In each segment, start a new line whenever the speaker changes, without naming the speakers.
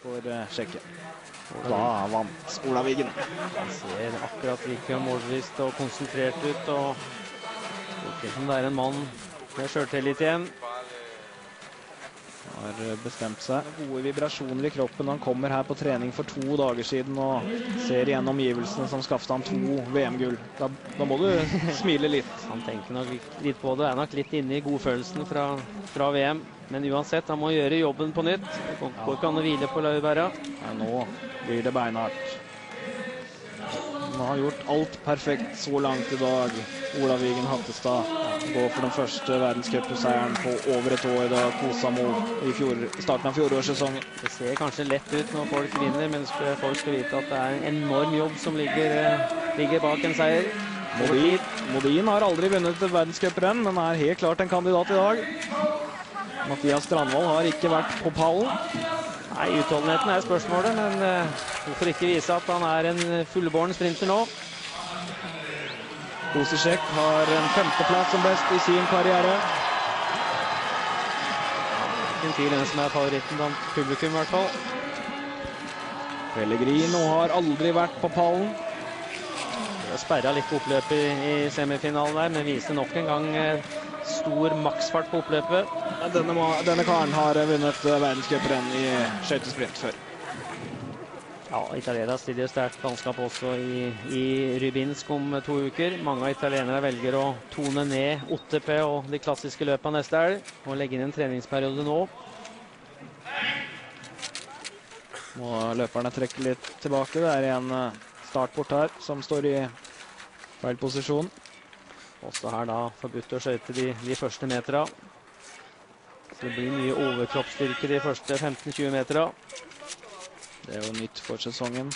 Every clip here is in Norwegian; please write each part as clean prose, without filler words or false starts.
for sjekken. Og da vant Olav Wiggen.
Han ser akkurat like målbevisst og konsentrert ut, og ikke som det en mann med selvtillit igjen.
Har bestemt seg. Gode vibrasjoner i kroppen. Han kommer her på trening for 2 dager siden og ser igjen omgivelsene som skaffet han 2 VM-gull. Da må du smile litt.
Han tenker nok litt på det, nok litt inne i godfølelsen fra VM. Men uansett, han må gjøre jobben på nytt. Det går ikke an å hvile på laurbæret.
Ja, nå blir det beinhardt. Han har gjort alt perfekt så langt i dag. Olav Wiggen Hattestad går for den første verdenscupseieren på over et år da Kosamo i starten av fjorårssesongen.
Det ser kanskje lett ut når folk vinner, men folk skal vite at det en enorm jobb som ligger bak en seier.
Modin har aldri vunnet et verdenscuprenn, men helt klart en kandidat i dag. Mathias Strandvold har ikke vært på pallen.
Nei, utholdenheten spørsmålet, men hvorfor ikke vise at han en fullbåren sprinter nå?
Kosicek har en 5. plass som best i sin karriere.
Ingen tvil hvem som favoritten blant publikum i hvert fall.
Pellegrino har aldri vært på pallen.
Det sperret litt på oppløpet i semifinalen der, men viste nok en gang stor maksfart på oppløpet.
Denne karen har vunnet verdenscuprenn i skøytesprint før.
Ja, italienere stiller sterkt landskap også i Rybinsk om 2 uker. Mange av italienere velger å tone ned OTP og de klassiske løpene neste helg, og legge inn en treningsperiode nå.
Må løperne trekke litt tilbake. Det en startbort her som står i feil posisjon.
Også her da forbudt å skøyte de første meterne. Så det blir mye overkroppsstyrke de første 15-20 meterne.
Det jo nytt for sesongen.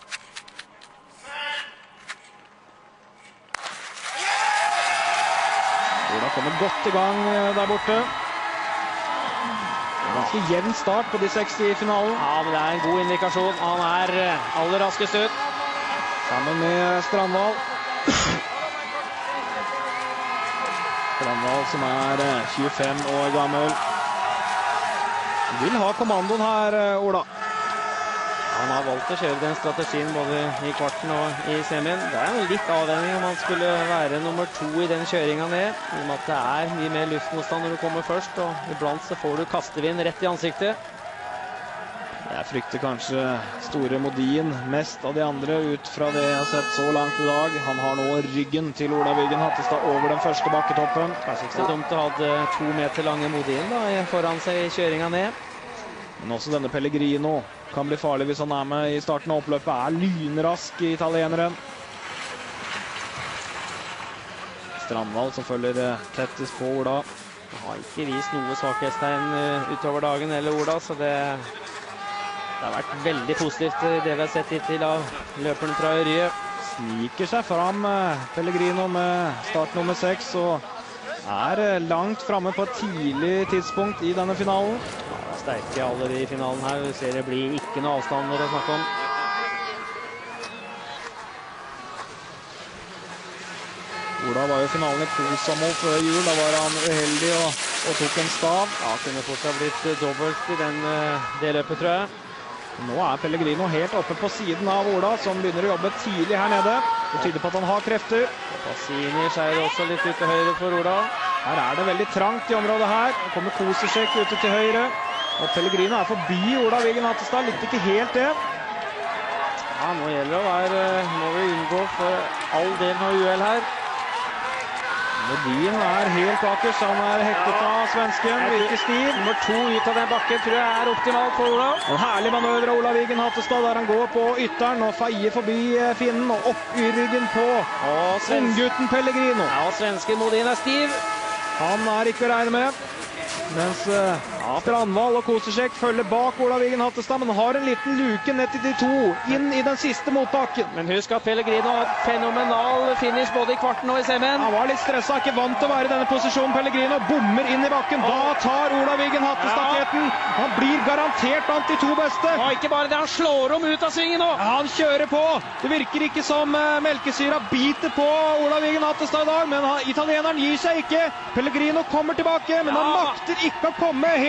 Ola kommer godt i gang der borte. Ganske jevn start på de 6 i finalen.
Ja, men det en god indikasjon. Han aller raskest ut.
Sammen med Strandvold. Strandvold som 25 år gammel. Du vil ha kommandoen her, Ola.
Han har valgt å kjøre den strategien både i kvarten og i semien. Det litt avvenning om han skulle være nummer 2 i den kjøringen ned. I og med at det mye mer luftmotstand når du kommer først, og iblant så får du kastevind rett i ansiktet.
Jeg frykter kanskje store Modin mest av de andre ut fra det jeg har sett så langt i dag. Han har nå ryggen til Olav Wiggen Hattestad over den første bakketoppen.
Kanskje ikke så dumt å ha 2 meter lange Modin da, foran seg i kjøringen ned.
Men også denne Pellegrino kan bli farlig hvis han med i starten av oppløpet. Lynrask i italieneren. Strandvold som følger tettest på Ola.
Han har ikke vist noe svakhetstegn utover dagen eller Ola, så det har vært veldig positivt det vi har sett hittil av løperen fra Ørje.
Sniker seg fram Pellegrino med start nummer 6 og langt fremme på et tidlig tidspunkt i denne finalen.
Sterke aller i finalen her. Vi ser det blir ikke noe avstander å snakke om.
Ola var jo finalen i Kosamo før jul. Da var han uheldig og tok en stav.
Ja, kunne fort ha blitt dobbelt i det løpet, tror jeg.
Nå Pellegrino helt oppe på siden av Ola, som begynner å jobbe tidlig her nede. Det tyder på at han har krefter.
Passini skjærer også litt ut til høyre for Ola.
Her det veldig trangt i området her. Nå kommer Kosicek ute til høyre. Og Pellegrino forbi Olav Wiggen Hattestad. Likte ikke helt det.
Ja, nå gjelder det må vi unngå for all del av UL her.
Modin helt bakerst. Han hektet av svensken. Virker stiv.
Nummer 2 ut av den bakken tror jeg optimalt for Ola.
En herlig manøver av Olav Wiggen Hattestad der han går på ytteren og feier forbi finnen og opp i ryggen på unggutten Pellegrino.
Ja, svensken Modin stiv.
Han ikke å regne med. Mens Strandvold og Kosicek følger bak Olav Wiggen Hattestad, men har en liten luke ned til de 2 inn i den siste motbakken.
Men husk at Pellegrino har et fenomenal finish både i kvarten og i semien.
Han var litt stresset, ikke vant til å være i denne posisjonen. Pellegrino bommer inn i bakken. Da tar Olav Wiggen Hattestad-stafetten. Han blir garantert blant de 2 beste.
Ja, ikke bare det, han slår om ut av svingen nå.
Ja, han kjører på. Det virker ikke som melkesyra biter på Olav Wiggen Hattestad i dag, men italieneren gir seg ikke. Pellegrino kommer tilbake, men han makter ikke å komme helt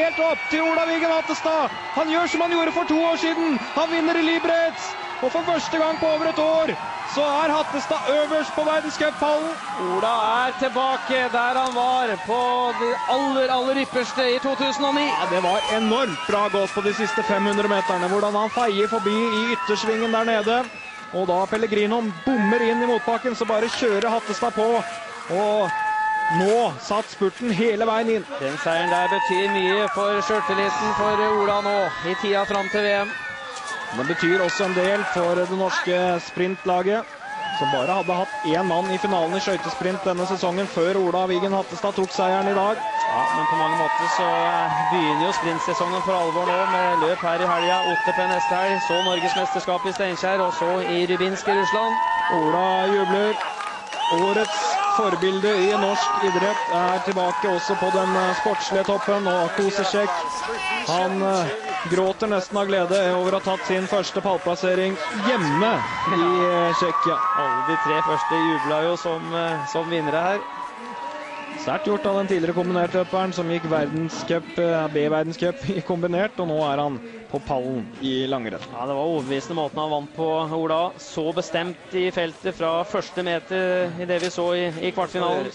helt opp til Olav Vigen Hattestad. Han gjør som han gjorde for 2 år siden. Han vinner i Liberec. Og for første gang på over et år så er Hattestad øverst på verdenscuppallen.
Ola er tilbake der han var på det aller ypperste i 2009.
Ja, det var enormt bra gått på de siste 500 meterne. Hvordan han feier forbi i yttersvingen der nede. Og da Pellegrino bommer inn i motbakken, så bare kjører Hattestad på. Og nå satt spurten hele veien inn.
Den seieren der betyr mye for selvtilliten for Ola nå i tida fram til VM.
Den betyr også en del for det norske sprintlaget, som bare hadde hatt 1 mann i finalen i skøytesprint denne sesongen før Ola Vigen Hattestad tok seieren i dag.
Ja, men på mange måter så begynner jo sprintsesongen for alvor nå, med løp her i helga, OTP neste helg, så Norgesmesterskapet i Steinkjer, og så i Rybinsk i Russland.
Ola jubler. Årets forbilde i norsk idrett er tilbake også på den sportslige toppen, og Kosicek, han gråter nesten av glede over å ha tatt sin første pallplassering hjemme i Tsjekkia.
Alle de 3 første jublet jo som vinnere her.
Sterkt gjort av den tidligere kombinertløperen som gikk B-verdenscup i kombinert, og nå er han på pallen i langrenn.
Ja, det var overbevisende måten han vant på, Ola. Så bestemt i feltet fra første meter i det vi så i kvartfinalen.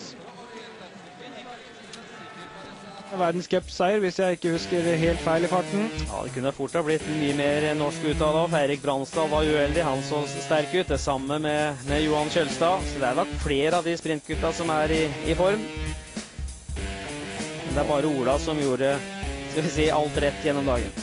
Verdenscup-seier, hvis jeg ikke husker helt feil i farten.
Ja, det kunne fort ha blitt mye mer norsk ut av det. For Erik Brandstad var uheldig, han så sterk ut. Det samme med Johan Kjølstad. Så det er nok flere av de sprintgutta som er i form. Men det er bare Ola som gjorde, skal vi si, alt rett gjennom dagen.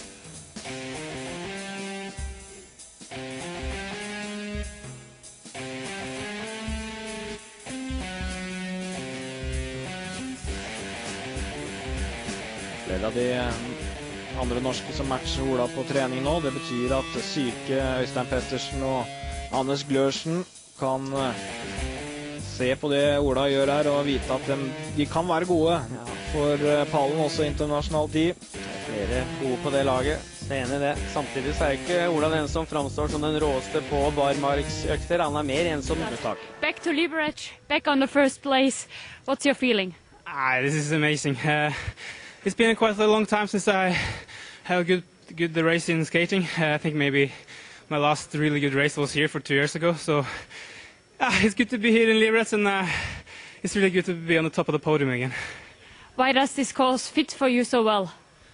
Flere av de andre norske som matcher Ola på trening nå. Det betyr at syke Øystein Pettersen og Anders Glørsen kan se på det Ola gjør her og vite at de kan være gode for pallen også internasjonalt i.
Flere gode på det laget, så er enig i det. Samtidig så er ikke Ola den som framstår som den råeste på barmarksøkter. Han er mer en som uttak.
Back to Liberec, back on the first place. What's your feeling?
This is amazing. It's been quite a long time since I had a good race in skating. I think maybe my last really good race was here for 2 years ago. So it's good to be here in Liberec, and it's really good to be on the top of the podium again.
Why does this course fit for you so well?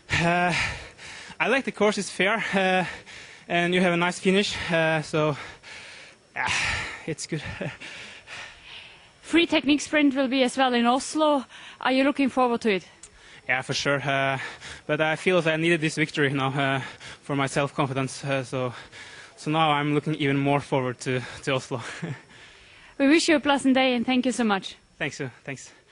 I like the course, it's fair, and you have a nice finish, so it's good.
Free technique sprint will be as well in Oslo. Are you looking forward to it?
Yeah, for sure. But I feel that I needed this victory now for my self-confidence. So now I'm looking even more forward to Oslo.
We wish you a pleasant day and thank you so much.
Thanks.